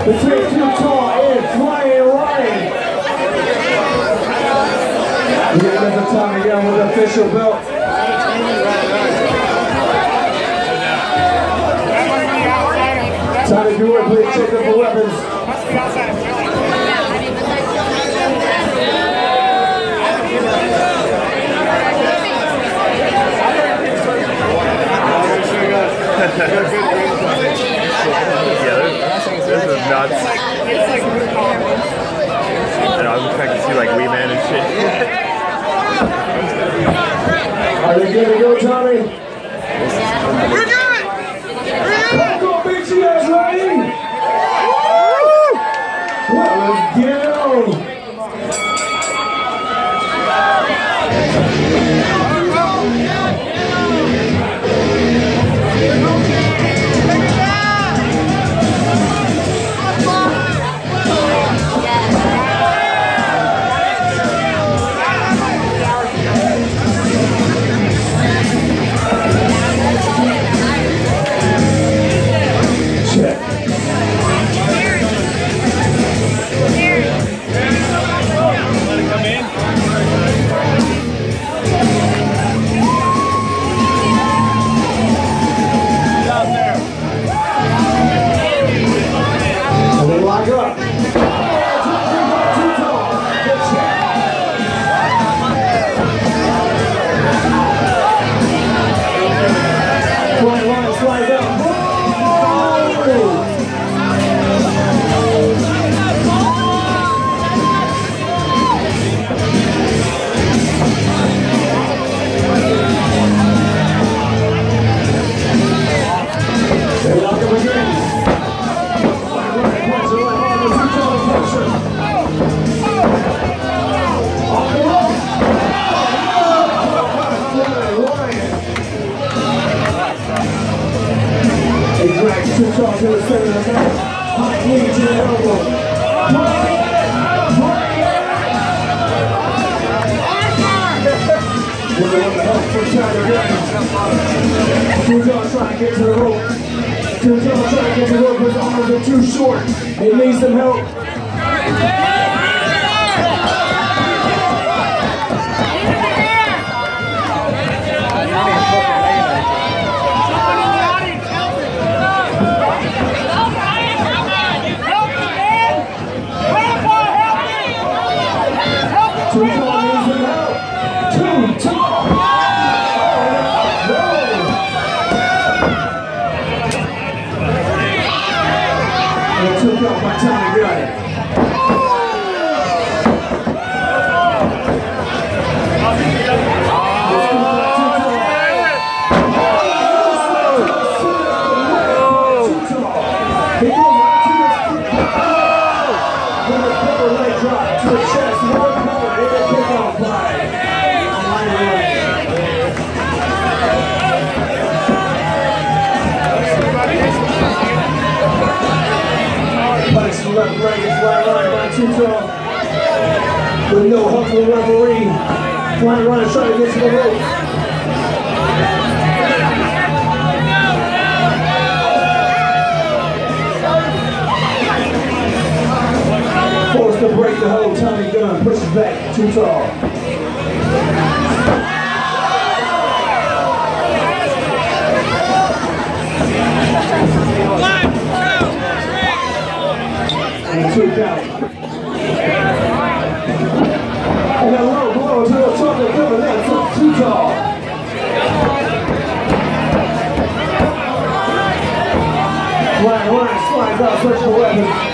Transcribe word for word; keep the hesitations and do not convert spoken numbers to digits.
Between Too Tall and Flying Ryan. We got another time again with the official belt. Time to do it, please check up for weapons. Yeah, this, this is nuts. And I was expecting to see like Wee Man and shit. Are you good to go, Tommy? We're good! Go, bitch, you guys ready? Well, let's get it on. Too Tall to the center of the mat. High knee to the elbow. We're going to help for China again. Too Tall trying to get to the rope. Too Tall trying to get to the rope. His arms are too short. He needs some help. Too Tall needs some help. Too Tall. Oh, no. And Too Tall by Tommy got it. He goes right to his feet. With a double leg drop to the chest. One cover in the kickoff by Flying Ryan. Punch to the left leg and Flying Ryan by Too Tall. With no help from the referee. Flying Ryan trying to get to the rope. Forced to break the hold, Tommy Gunn pushes back, Too Tall. One, two, three. And two count. And a low blow to the chocolate cover net from Too Tall. Flying Ryan slides out, searching for weapons.